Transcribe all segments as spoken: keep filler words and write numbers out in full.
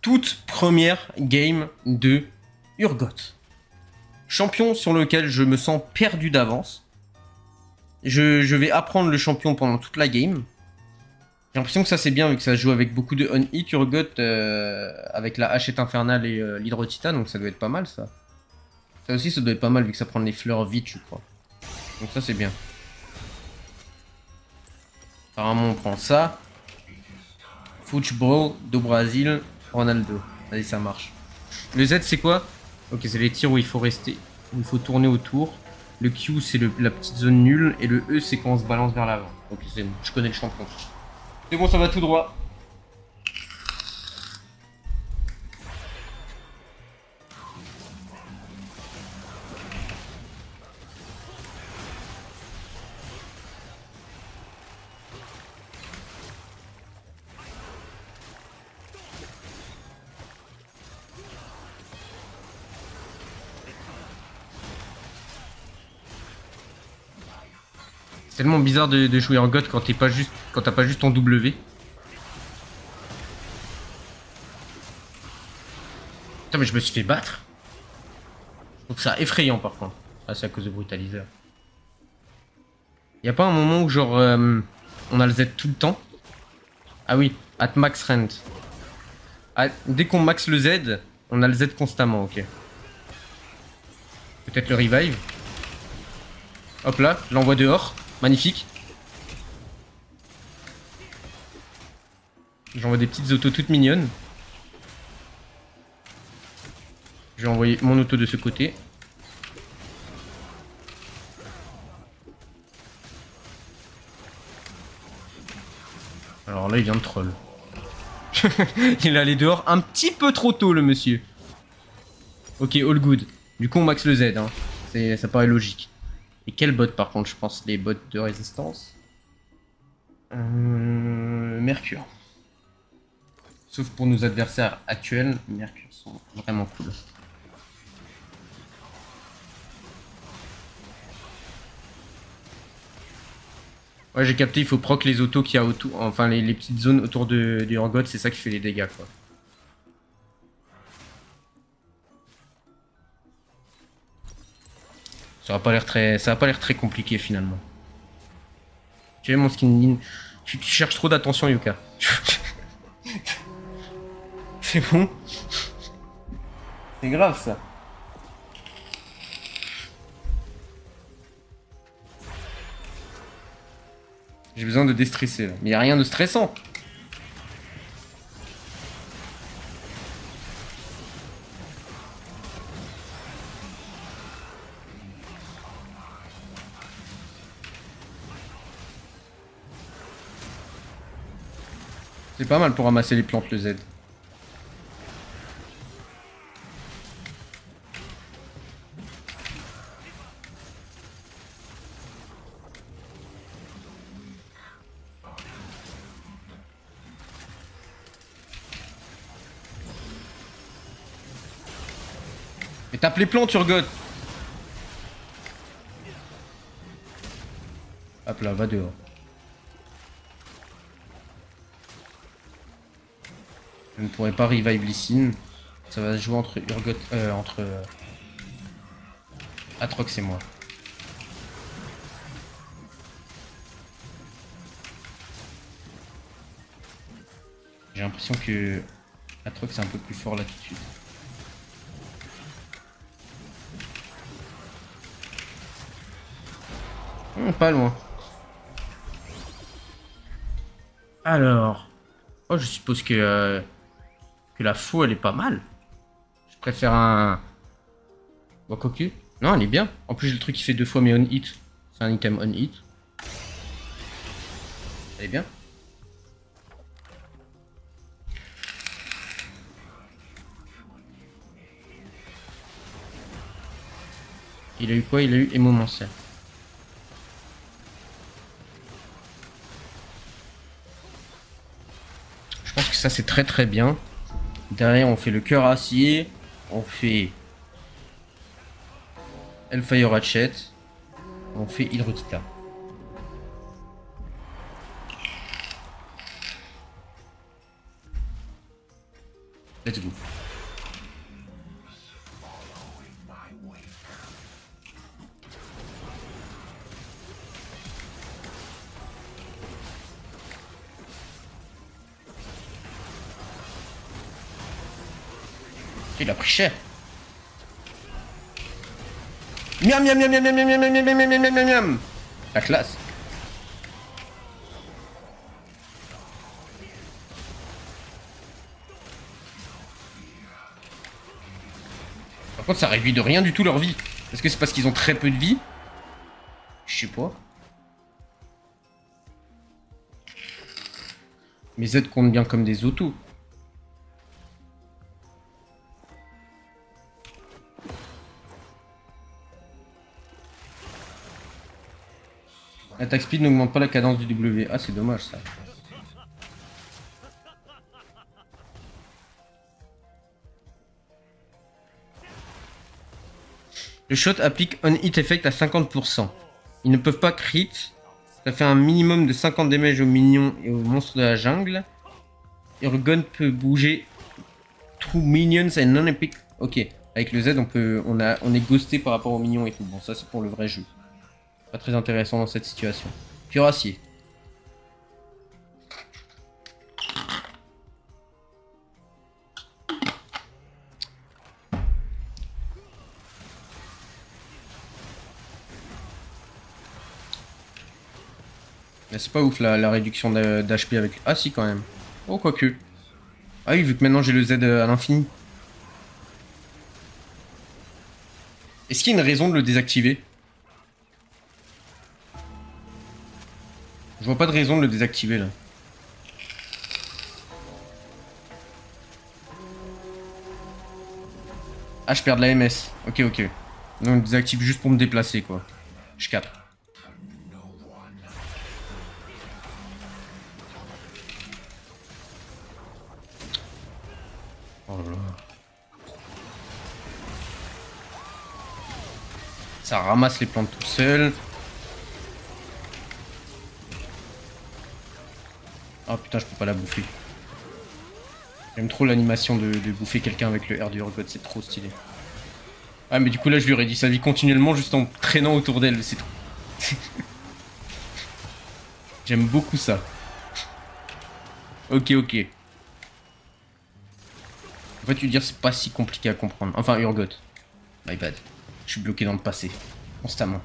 toute première game de Urgot. Champion sur lequel je me sens perdu d'avance. Je, je vais apprendre le champion pendant toute la game. J'ai l'impression que ça c'est bien vu que ça se joue avec beaucoup de on-hit Urgot euh, avec la hachette infernale et euh, l'hydrotita, donc ça doit être pas mal ça. Ça aussi ça doit être pas mal vu que ça prend les fleurs vite je crois. Donc ça c'est bien. Apparemment on prend ça. Football, do Brasil, Ronaldo. Vas-y ça marche. Le Z c'est quoi? Ok c'est les tirs où il faut rester, où il faut tourner autour. Le Q c'est la petite zone nulle et le E c'est quand on se balance vers l'avant. Ok c'est bon, je connais le champion. C'est bon ça va tout droit. C'est tellement bizarre de, de jouer en God quand t'es pas juste, quand t'as pas juste ton W. Putain mais je me suis fait battre. Je trouve ça effrayant par contre. Ah c'est à cause de brutaliseur. Y a pas un moment où genre euh, on a le Z tout le temps? Ah oui, at max rent. Ah, dès qu'on max le Z, on a le Z constamment, ok. Peut-être le revive. Hop là, je l'envoie dehors. Magnifique. J'envoie des petites autos toutes mignonnes. Je vais envoyer mon auto de ce côté. Alors là, il vient de troll. Il est allé dehors un petit peu trop tôt, le monsieur. Ok, all good. Du coup, on max le Z. Hein. Ça paraît logique. Et quel bot, par contre, je pense, les bots de résistance euh, Mercure. Sauf pour nos adversaires actuels, Mercure sont vraiment cool. Ouais, j'ai capté, il faut proc les autos qu'il y a autour, enfin les, les petites zones autour de, du Urgot, c'est ça qui fait les dégâts, quoi. Ça va pas l'air très, ça va pas l'air très compliqué finalement. Tu vois mon skin, tu, tu cherches trop d'attention, Yuka. C'est bon. C'est grave ça. J'ai besoin de déstresser là. Mais y a rien de stressant. C'est pas mal pour ramasser les plantes le Z. Mais tape les plantes, Urgot. Hop là, va dehors. Je ne pourrais pas revive Lysine. Ça va se jouer entre Urgot, euh, entre euh, Atrox et moi. J'ai l'impression que Atrox est un peu plus fort là tout de suite. Hum, pas loin. Alors. Oh, je suppose que, euh, que la faux elle est pas mal. Je préfère un. Wakoku. Non, elle est bien. En plus, j'ai le truc qui fait deux fois mes on-hit. C'est un item on-hit. Elle est bien. Il a eu quoi? Il a eu Hémomancer. Je pense que ça c'est très très bien. Derrière on fait le cœur acier. On fait Hellfire Hatchet. On fait Hydrotita. Let's go. Il a pris cher. Miam miam miam miam miam miam miam miam miam miam miam miam miam. La classe. Par contre ça réduit de rien du tout leur vie. Est-ce que c'est parce qu'ils ont très peu de vie? Je sais pas. Mes Z comptent bien comme des autos. L'attaque speed n'augmente pas la cadence du W. Ah, c'est dommage ça. Le shot applique on hit effect à cinquante pour cent. Ils ne peuvent pas crit. Ça fait un minimum de cinquante damage aux minions et aux monstres de la jungle. Your gun peut bouger through minions and non-epic. Ok, avec le Z on peut, on a, on est ghosté par rapport aux minions et tout. Bon, ça c'est pour le vrai jeu. Pas très intéressant dans cette situation. Cuirassier. Mais c'est pas ouf la, la réduction d'H P avec... Ah si quand même. Oh quoique. Ah oui, vu que maintenant j'ai le Z à l'infini. Est-ce qu'il y a une raison de le désactiver? Je vois pas de raison de le désactiver là. Ah, je perds de la M S. Ok, ok. Donc, je désactive juste pour me déplacer quoi. Je capte. Oh là là. Ça ramasse les plantes tout seul. Oh putain, je peux pas la bouffer. J'aime trop l'animation de, de bouffer quelqu'un avec le R du Urgot, c'est trop stylé. Ah mais du coup là je lui aurais dit sa vie continuellement juste en traînant autour d'elle, c'est trop... J'aime beaucoup ça. Ok, ok. En fait tu veux dire c'est pas si compliqué à comprendre. Enfin Urgot. My bad. Je suis bloqué dans le passé. Constamment.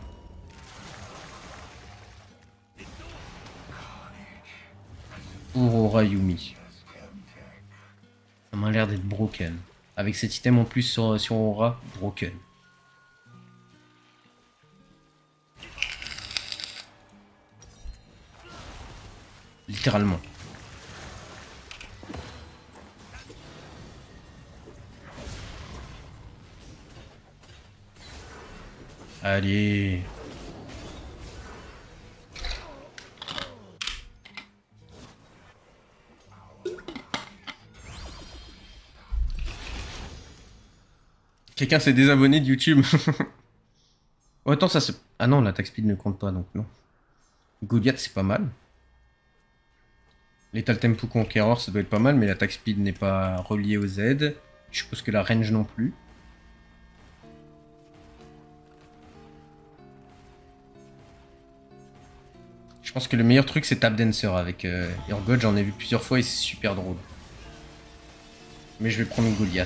Aurora Yumi. Ça m'a l'air d'être broken. Avec cet item en plus sur, sur Aura, broken. Littéralement. Allez. Quelqu'un s'est désabonné de YouTube. Oh, attends, ça se... Ah non, l'attaque speed ne compte pas, donc non. Goliath, c'est pas mal. Lethal Tempo Conqueror, ça doit être pas mal, mais l'attaque speed n'est pas reliée au Z. Je suppose que la range non plus. Je pense que le meilleur truc, c'est Tap Dancer avec euh, Urgot. J'en ai vu plusieurs fois et c'est super drôle. Mais je vais prendre Goliath.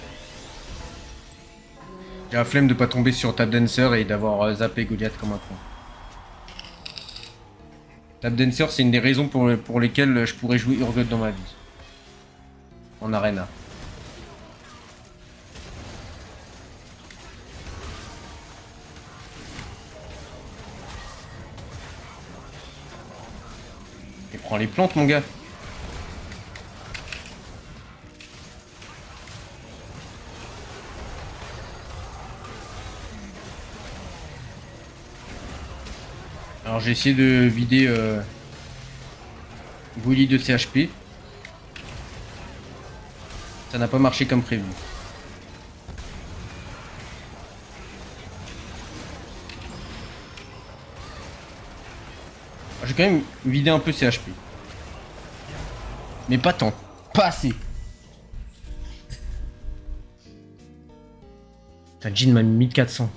J'ai la flemme de pas tomber sur Tap Dancer et d'avoir zappé Goliath comme un con. Tap Dancer, c'est une des raisons pour, pour lesquelles je pourrais jouer Urgot dans ma vie. En arena. Et prends les plantes, mon gars. Alors j'ai essayé de vider euh, Willy de C H P. Ça n'a pas marché comme prévu. J'ai quand même vidé un peu C H P. Mais pas tant. Pas assez. Putain, Jhin m'a mis mille quatre cents.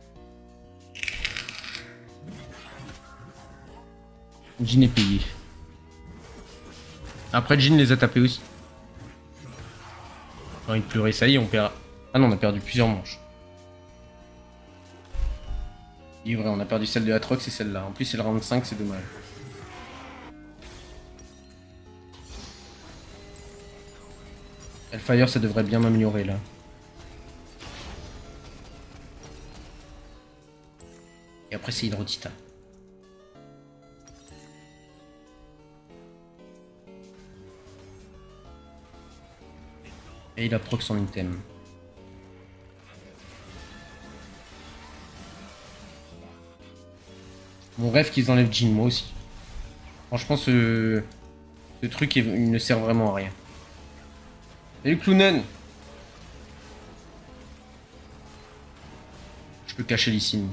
Jhin est payé. Après, Jhin les a tapés aussi. J'ai envie de pleurer, ça y est, on perd. Ah non, on a perdu plusieurs manches. Il est vrai, on a perdu celle de Atrox et celle-là. En plus, c'est le round cinq, c'est dommage. Hellfire, ça devrait bien m'améliorer là. Et après, c'est Hydro-Titan. Et il a proc son item. Mon rêve qu'ils enlèvent Jhin, moi aussi. Franchement, ce, ce truc il ne sert vraiment à rien. Salut Clownen. Je peux cacher Lee.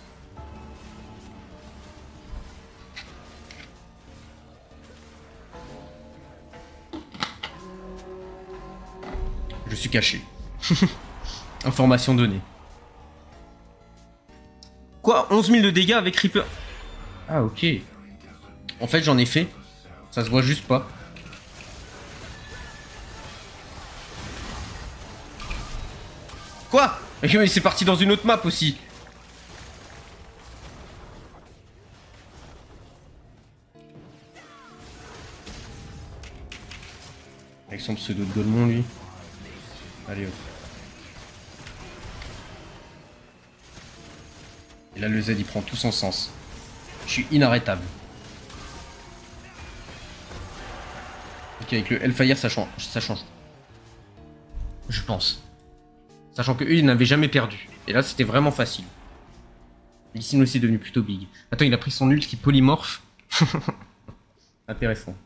Je suis caché. Information donnée. Quoi, onze mille de dégâts avec Reaper? Ah ok. En fait j'en ai fait. Ça se voit juste pas. Quoi? Mais c'est parti dans une autre map aussi. Avec son pseudo de Golemon lui. Allez hop. Et là le Z il prend tout son sens. Je suis inarrêtable. Ok, avec le Hellfire ça change. Ça change. Je pense. Sachant que eux ils n'avaient jamais perdu. Et là c'était vraiment facile. Lee Sin aussi est devenu plutôt big. Attends, il a pris son ult qui polymorphe. Intéressant.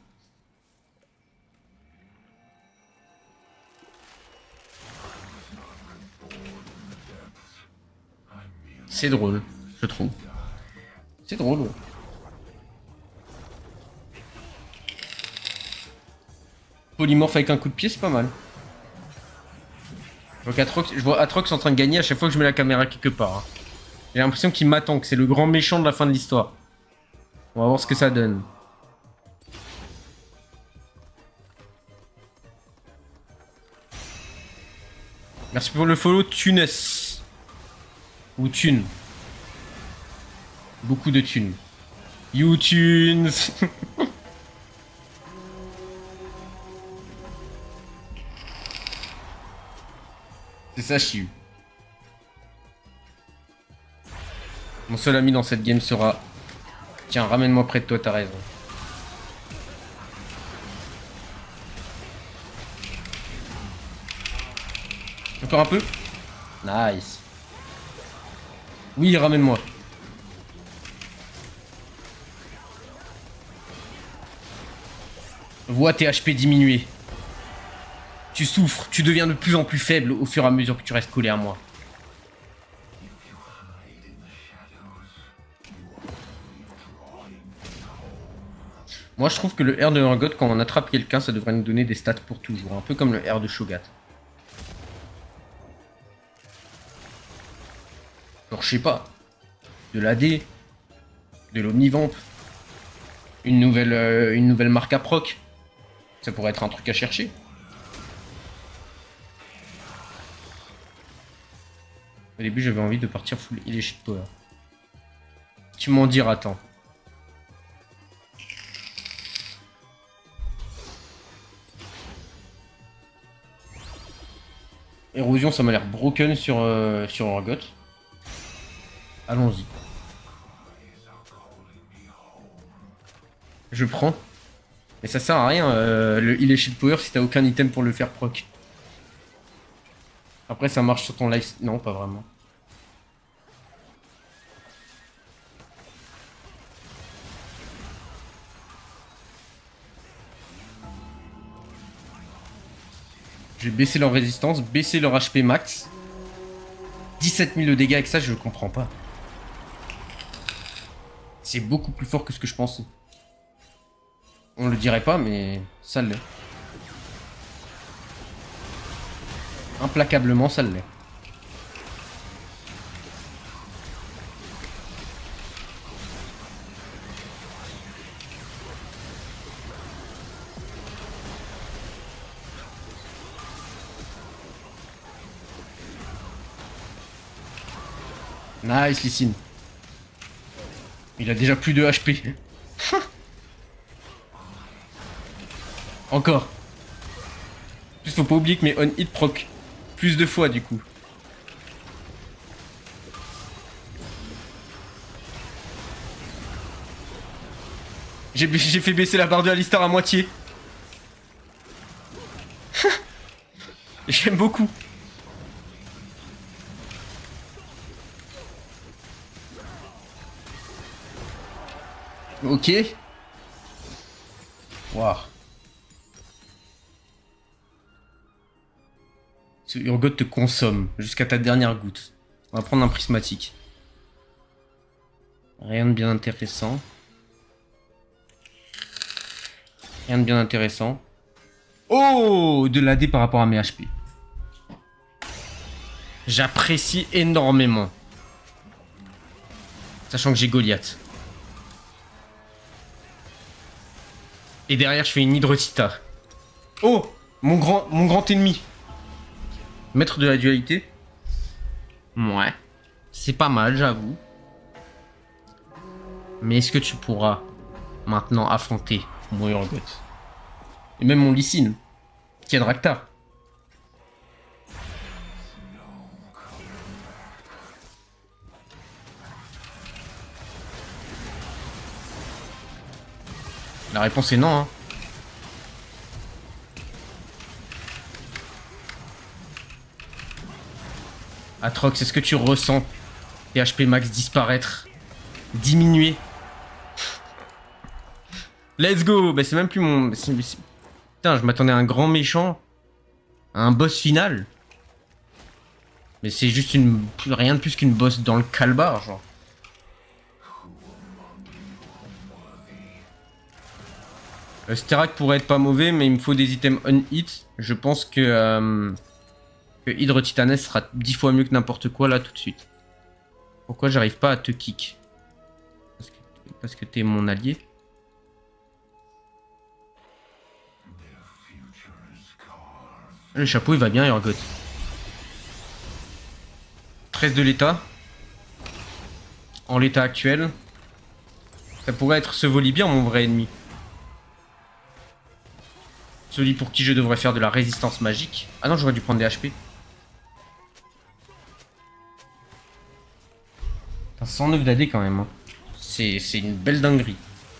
C'est drôle, je trouve. C'est drôle, ouais. Polymorphe avec un coup de pied, c'est pas mal. Je vois, qu'Atrox, je vois Atrox en train de gagner à chaque fois que je mets la caméra quelque part. Hein. J'ai l'impression qu'il m'attend, que c'est le grand méchant de la fin de l'histoire. On va voir ce que ça donne. Merci pour le follow, Tunes. Ou Thune. Beaucoup de thunes. You Tunes. C'est ça, Chiu. Mon seul ami dans cette game sera... Tiens, ramène-moi près de toi, t'as raison. Encore un peu? Nice. Oui, ramène-moi. Vois tes H P diminuer. Tu souffres, tu deviens de plus en plus faible au fur et à mesure que tu restes collé à moi. Moi je trouve que le R de Urgot, quand on attrape quelqu'un, ça devrait nous donner des stats pour toujours. Un peu comme le R de Shogat. Genre je sais pas. De l'A D. De l'Omnivamp. Une nouvelle, euh, une nouvelle marque à proc. Ça pourrait être un truc à chercher. Au début j'avais envie de partir full heal et shit power. Tu m'en diras, attends. Érosion, ça m'a l'air broken sur, euh, sur Urgot. Allons-y. Je prends. Mais ça sert à rien, euh, le heal et shield power si t'as aucun item pour le faire proc. Après ça marche sur ton life... Non, pas vraiment. Je vais baisser leur résistance, baisser leur H P max. dix-sept mille de dégâts avec ça, je comprends pas. C'est beaucoup plus fort que ce que je pensais. On le dirait pas, mais ça l'est. Implacablement, ça l'est. Nice, Lee Sin. Il a déjà plus de H P. Encore. En plus, faut pas oublier que mes on-hit proc plus de fois du coup. J'ai fait baisser la barre de Alistar à moitié. J'aime beaucoup. Ok. Waouh. Ce Urgot te consomme jusqu'à ta dernière goutte. On va prendre un prismatique. Rien de bien intéressant. Rien de bien intéressant. Oh, de l'A D par rapport à mes H P. J'apprécie énormément. Sachant que j'ai Goliath. Et derrière, je fais une Hydrotita. Oh, mon grand, mon grand ennemi. Maître de la dualité. Ouais. C'est pas mal, j'avoue. Mais est-ce que tu pourras maintenant affronter mon Urgot? Et même mon Lee Sin, qui a Draktar. La réponse est non, hein. Atrox, est-ce que tu ressens tes H P max disparaître? Diminuer? Let's go! Bah c'est même plus mon... Putain, je m'attendais à un grand méchant. À un boss final. Mais c'est juste une... rien de plus qu'une boss dans le calbar, genre. Le Sterak pourrait être pas mauvais, mais il me faut des items on-hit. Je pense que... Euh, que Hydre Titanesque sera dix fois mieux que n'importe quoi, là, tout de suite. Pourquoi j'arrive pas à te kick? Parce que, parce que t'es mon allié. Le chapeau, il va bien, Urgot. treize de l'état. En l'état actuel. Ça pourrait être ce Volibear, mon vrai ennemi. Celui pour qui je devrais faire de la résistance magique. Ah non, j'aurais dû prendre des H P. cent neuf d'A D quand même. Hein. C'est une belle dinguerie.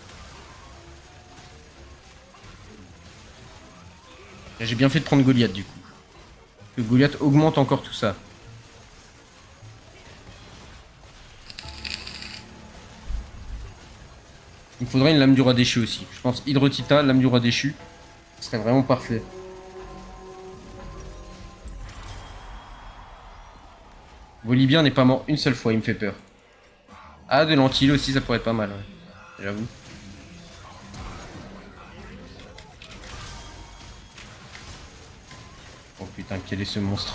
J'ai bien fait de prendre Goliath du coup. Que Goliath augmente encore tout ça. Il me faudrait une lame du roi déchu aussi. Je pense Hydrotita, lame du roi déchu. Ce serait vraiment parfait. Volibear n'est pas mort une seule fois, il me fait peur. Ah, de l'antil aussi, ça pourrait être pas mal, ouais. J'avoue. Oh putain, quel est ce monstre?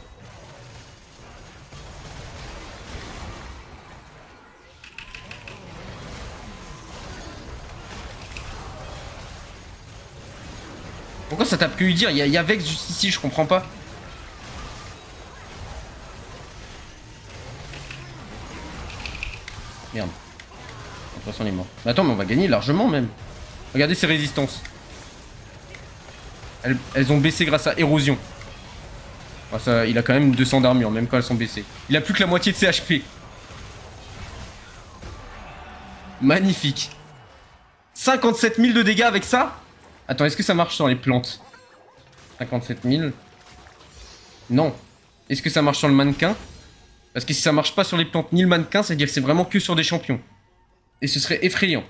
Pourquoi ça tape que Udyr? Il y a Vex juste ici, je comprends pas. Merde. De toute façon, on est mort. Mais attends, mais on va gagner largement même. Regardez ces résistances. Elles, elles ont baissé grâce à érosion. Ah, ça, il a quand même deux cents d'armure, même quand elles sont baissées. Il a plus que la moitié de ses H P. Magnifique. cinquante-sept mille de dégâts avec ça? Attends, est-ce que ça marche sur les plantes? cinquante-sept mille. Non. Est-ce que ça marche sur le mannequin? Parce que si ça marche pas sur les plantes ni le mannequin, c'est-à-dire que c'est vraiment que sur des champions. Et ce serait effrayant.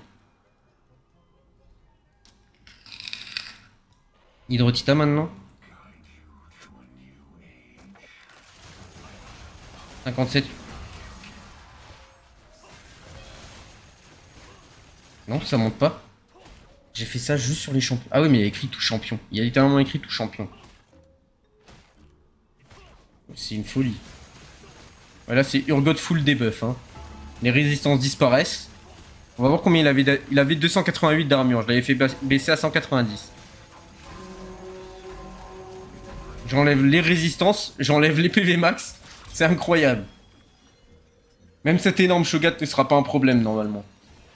Hydrotita maintenant. cinquante-sept. Non, ça monte pas. J'ai fait ça juste sur les champions. Ah oui, mais il y a écrit tout champion. Il y a littéralement écrit tout champion. C'est une folie. Voilà, c'est Urgot full debuff. Hein. Les résistances disparaissent. On va voir combien il avait. Il avait deux cent quatre-vingt-huit d'armure. Je l'avais fait baisser à cent quatre-vingt-dix. J'enlève les résistances, j'enlève les P V max. C'est incroyable. Même cet énorme Shogat ne sera pas un problème normalement.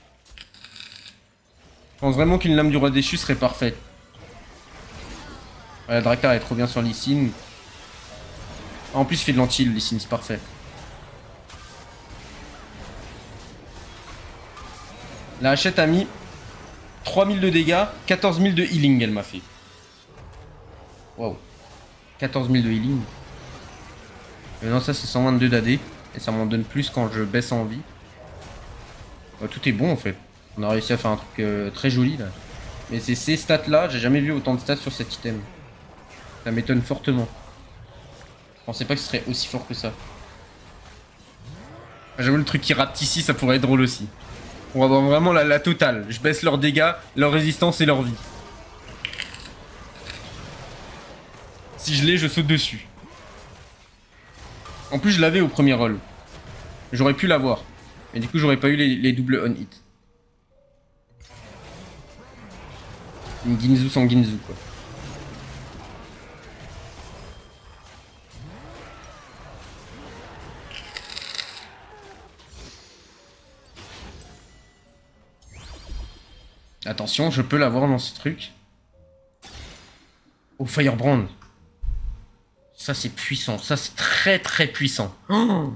Je pense vraiment qu'une lame du roi déchu serait parfaite. Ouais, la Draktar est trop bien sur Lee Sin. En plus, il fait de l'anti-heal, Lee Sin, c'est parfait. La hachette a mis trois mille de dégâts, quatorze mille de healing, elle m'a fait. Waouh. quatorze mille de healing. Et non, ça c'est cent vingt-deux d'A D. Et ça m'en donne plus quand je baisse en vie. Ouais, tout est bon en fait. On a réussi à faire un truc euh, très joli là. Mais c'est ces stats là, j'ai jamais vu autant de stats sur cet item. Ça m'étonne fortement. Je pensais pas que ce serait aussi fort que ça. J'avoue, le truc qui rapte ici, ça pourrait être drôle aussi. On va avoir vraiment la, la totale. Je baisse leurs dégâts, leur résistance et leur vie. Si je l'ai, je saute dessus. En plus, je l'avais au premier roll. J'aurais pu l'avoir. Mais du coup, j'aurais pas eu les, les doubles on-hit. Une Ginzu sans Ginzu, quoi. Attention, je peux l'avoir dans ce truc. Oh, Firebrand. Ça, c'est puissant. Ça, c'est très, très puissant. Oh,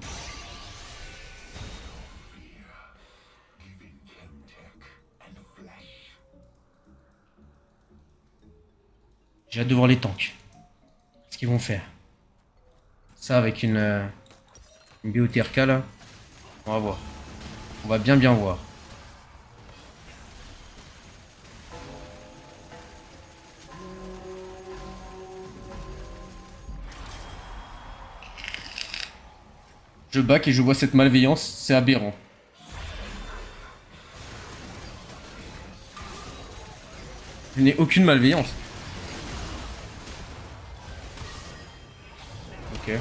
j'ai hâte de voir les tanks. Ce qu'ils vont faire. Ça, avec une, euh, une B O T R K, là. On va voir. On va bien, bien voir. Je back et je vois cette malveillance, c'est aberrant. Je n'ai aucune malveillance. Ok.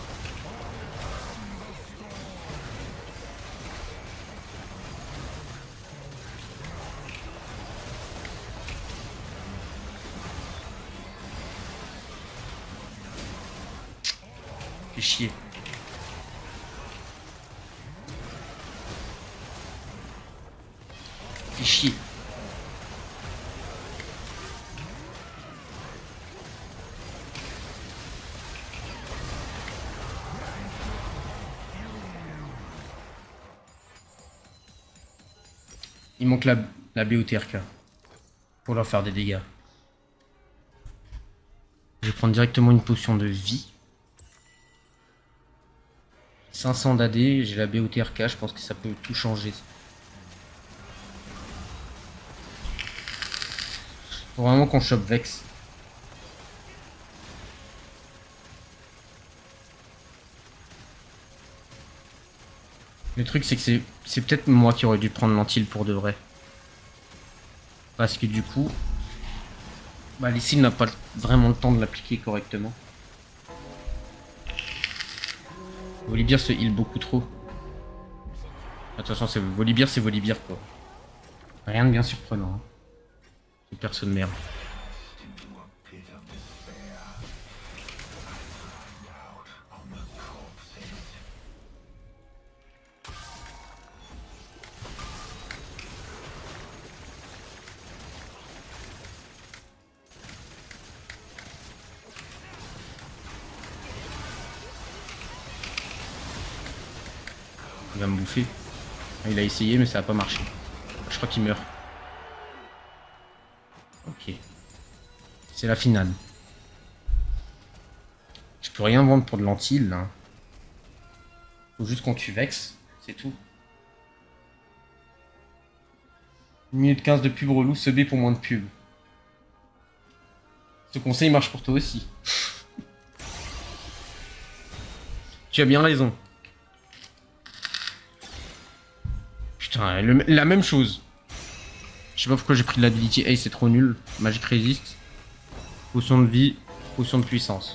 Fais chier. Fais chier. Il manque la, la B O T R K pour leur faire des dégâts. Je vais prendre directement une potion de vie. cinq cents d'A D, j'ai la B O T R K, je pense que ça peut tout changer. Faut vraiment qu'on chope Vex. Le truc c'est que c'est c'est peut-être moi qui aurais dû prendre l'antil pour de vrai. Parce que du coup, bah Lee Sin n'a pas vraiment le temps de l'appliquer correctement. Volibear se heal beaucoup trop. Attention, c'est Volibear, c'est Volibear quoi. Rien de bien surprenant. Hein. C'est perso de merde. Il va me bouffer. Il a essayé mais ça n'a pas marché. Je crois qu'il meurt. Ok. C'est la finale. Je peux rien vendre pour de l'antil là. Faut juste qu'on tue Vex. C'est tout. une minute quinze de pub relou, se B pour moins de pub. Ce conseil marche pour toi aussi. Tu as bien raison. Putain, le, la même chose. Je sais pas pourquoi j'ai pris de l'ability. Hey, c'est trop nul. Magic Resist. Potion de vie. Potion de puissance.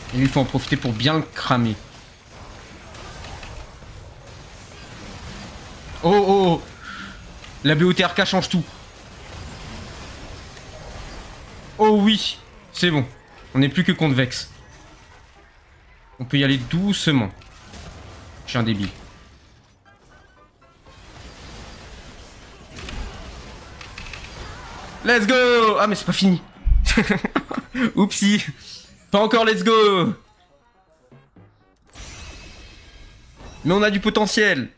Et lui, il faut en profiter pour bien le cramer. Oh, oh, oh. La B O T R K change tout. Oh oui. C'est bon. On n'est plus que contre Vex. On peut y aller doucement. Je suis un débile. Let's go. Ah mais c'est pas fini. Oupsie. Pas encore let's go. Mais on a du potentiel.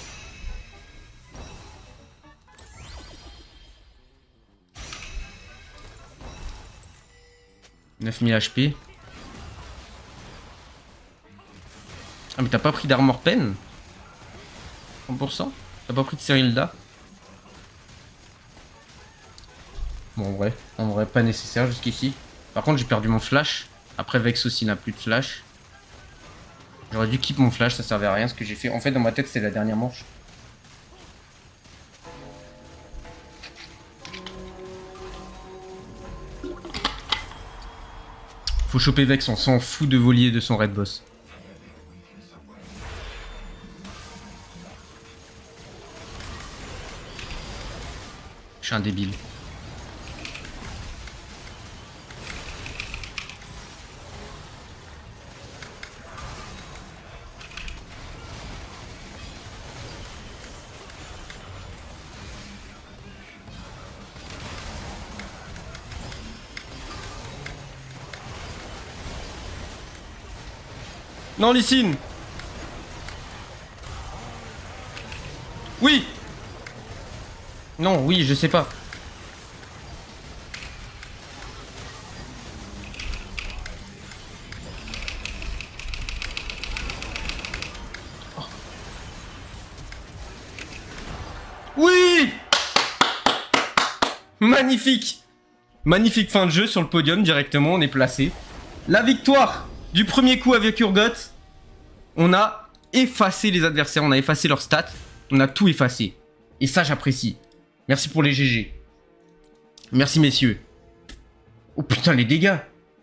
neuf mille H P. Ah mais t'as pas pris d'armor pen cent pour cent. T'as pas pris de Cyrilda. Bon en vrai, en vrai pas nécessaire jusqu'ici. Par contre j'ai perdu mon flash. Après Vex aussi n'a plus de flash. J'aurais dû keep mon flash, ça servait à rien ce que j'ai fait. En fait dans ma tête c'était la dernière manche. Faut choper Vex, on s'en fout de volier de son raid boss. Je suis un débile. Non, Lee Sin. Oui. Non, oui, je sais pas. Oh. Oui. Magnifique. Magnifique fin de jeu sur le podium directement, on est placé. La victoire du premier coup avec Urgot. On a effacé les adversaires, on a effacé leurs stats, on a tout effacé. Et ça, j'apprécie. Merci pour les G G. Merci, messieurs. Oh putain, les dégâts.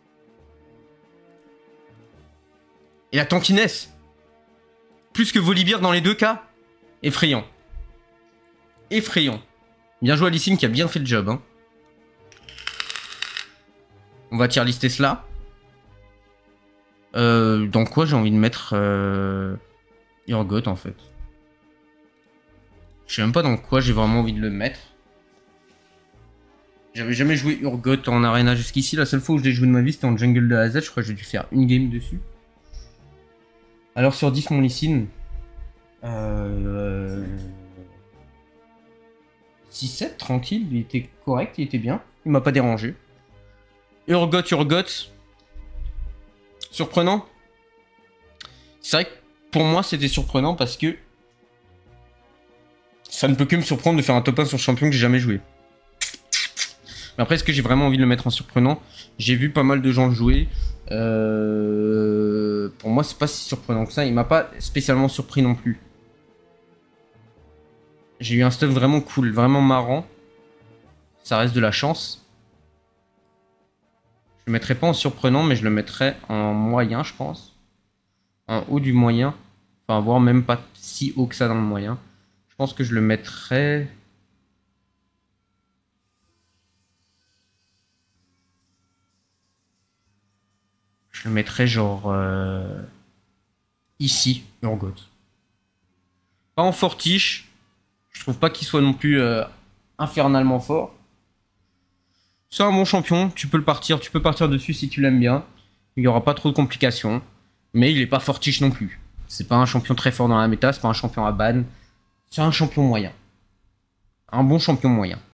Et la tankiness. Plus que Volibear dans les deux cas. Effrayant. Effrayant. Bien joué à Lee Sin qui a bien fait le job. Hein. On va tier lister cela. Euh, dans quoi j'ai envie de mettre euh, Urgot en fait. Je sais même pas dans quoi j'ai vraiment envie de le mettre. J'avais jamais joué Urgot en arena jusqu'ici. La seule fois où je l'ai joué de ma vie c'était en jungle de A à Z. Je crois que j'ai dû faire une game dessus. Alors sur dix mon Lee Sin. Euh... six sept tranquille. Il était correct, il était bien. Il m'a pas dérangé. Urgot, Urgot. Surprenant. C'est vrai que pour moi c'était surprenant parce que ça ne peut que me surprendre de faire un top un sur champion que j'ai jamais joué. Mais après est-ce que j'ai vraiment envie de le mettre en surprenant? J'ai vu pas mal de gens le jouer. Euh... Pour moi c'est pas si surprenant que ça. Il m'a pas spécialement surpris non plus. J'ai eu un stuff vraiment cool, vraiment marrant. Ça reste de la chance. Je le mettrai pas en surprenant, mais je le mettrai en moyen, je pense. En haut du moyen. Enfin, voire même pas si haut que ça dans le moyen. Je pense que je le mettrai... Je le mettrai genre... Euh... Ici, Urgot. Pas en fortiche. Je trouve pas qu'il soit non plus euh, infernalement fort. C'est un bon champion, tu peux le partir, tu peux partir dessus si tu l'aimes bien. Il n'y aura pas trop de complications. Mais il n'est pas fortiche non plus. C'est pas un champion très fort dans la méta, c'est pas un champion à ban. C'est un champion moyen. Un bon champion moyen.